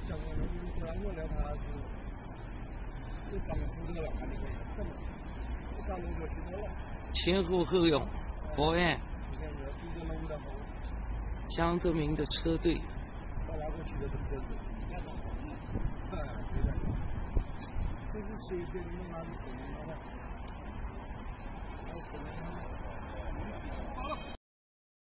讲了，你不让我聊他是，你刚胡这个看那个什么，你刚那个知道了。 前后后有保安， 你看这堵着龙的后， 江泽民的车队。 到哪个去的都不认识。对的。这是谁给你们拿的钱了？